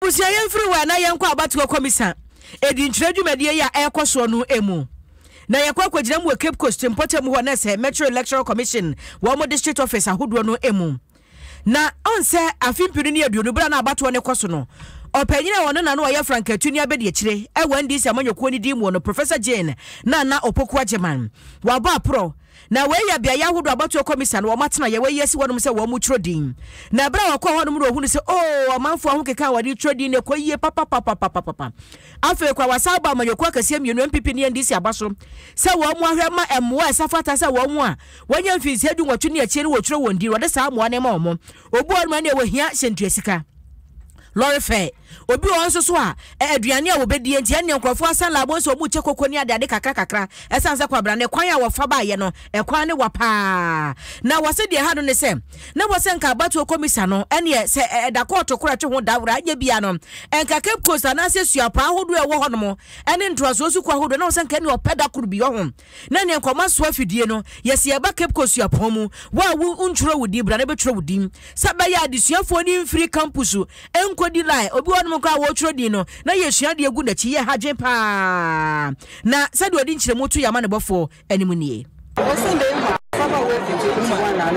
Busia yemfiri na yenkwa abatoa komisa edi ntredwumadie ya ekoso no emu na yakwa kwagina mu Cape Coast importem ho na se Metro Electoral Commission wo mo district office ahodo no emu na onse afimpiru ne aduonu bra na abatoa ne koso no opanyina wono na no ya Frankatuni abedi akire NDC amanyoko ni dimu no Professor Jane Naana Opoku Agyemang waba pro na we ya bia ya hodo abatoa komisa no matena ye we yesi wonum se wo mu trodin na bra wakọ honum ro hunu se amanfo ahu keka wadi trodin ne koyie papa afa kwa wasaba amanyoko akase mienu MPP ne NDC abaso se wo mu ahwe ma emwa esafata se wo mu a wonya mfisi adu nwatu ne akire wo tro wondi wode sa amwa ne ma omo obu onma ne wo hia sentuasika Lori fe obi wonso so a aduane a wobedie ntia ne nkrofo asan labo so mu chekoko ni ade kakra esanse kwabra ne kwan a wofa ba ye no ekwan ne wapa na wose de ha no ne se na wose nka abatu komisa no ene se da court kora twe ho dawra anya bia no enka Cape Coast na se suapa ahodo e wo ho no mo ene ntroaso su kwa ahodo na wose nka ne opeda kuru bi ho na ne nkoma so afidie no yesi eba Cape Coast suapa mu wa wu ntro wudi bra ne betro wudi sabaya adisuafo ni mfiri campus enkodi lai obi wonu kwa wo tro di no na yesua de egu na chi ye hadwen pa na sade odi nkyeremu to yama ne bofo animu nie Osende ma papa we fiti kuma na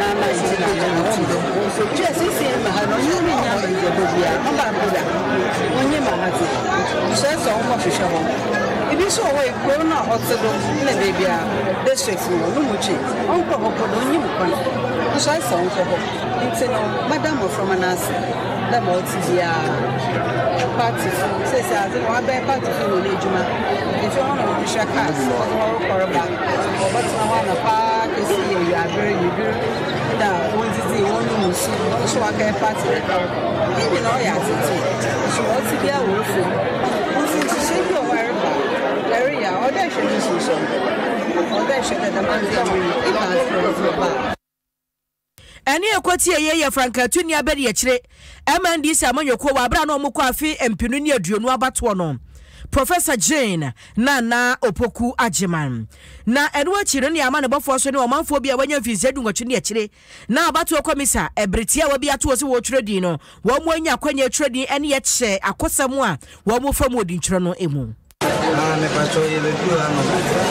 so just see ma ha no ni nya me de bobia no ba boda onye ma ha ti so so mo hwehwe ho ibi so we ko na hotedo na bebia district no mu chi onko hokodo onye mu kwan so so onko ho nti no madam from Anasi da mo ti ya party say say as no be party no le juma if you want to shaka or korba but na pa ke si you are very you da won ti won mu si so aka party even all ya ti so what ti dia wo fo won ti se bi o ware ba area o da she ni so o da she da man ti o ba eni ekwoti ye Frankatuni abedi akire NDC amanyoko wa bra na omukọ afi empinu ni aduonu abato no Professor Jane Naana Opoku Agyemang na enu akire ne ama ne bofo so ne omanfo bia wanya mfisi dunwatwe ne akire na abato komisa ebritia wa bia to so wo tredin no wo mu anya kwanya tredin ene ye kye akosam a wo mu fam odi ntwere no emu ne pacho ye le du ano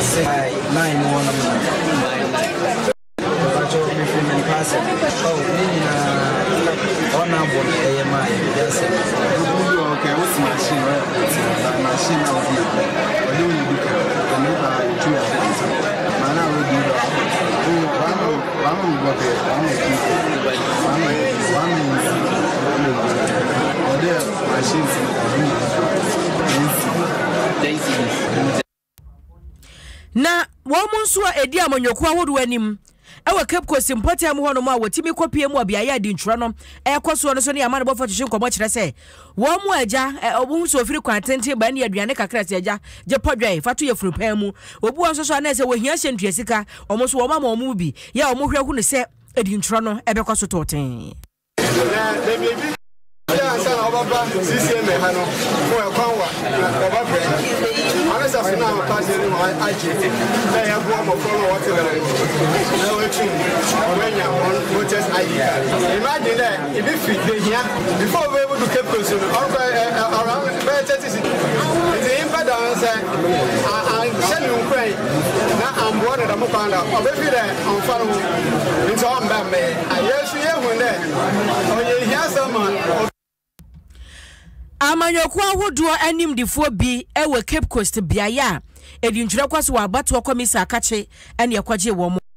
9 one pacho mi fi men pass ni na ona bon e ma yes okay what's machine machine now we do mana we do one na wo munso edi amanyoko ahodo anim ewa Cape Coast importem ho no ma wotimi kopie mu abia ya di ntwura no ekoso no so ne amane bofo twehwe nkomo kire se wo mu aja obu so ofiri kwantente ba ne aduane kakra se aja je podwan fatu ye furu pan mu obu won so na se wo hia hyentua sika omo so wo ma omu bi ya omo hwe hu ne se edi ntwura no ebekoso toten sana obaba CCM hano mo e kwanwa obaba ana sa fina pass ni mo aje na ya bo mo follow what na we tun when ya on voters ID imagine that if you fit here before we able to keep close around 30 the impedance and send you cry na am born da mo panda obefi there on follow into am ba me ayesu ye hu there oye hia sama amanyoko ahodo animdifo bi ewe Cape Coast biaya edi ntwere kwaso wa abato komisa akache ene yakwaje wo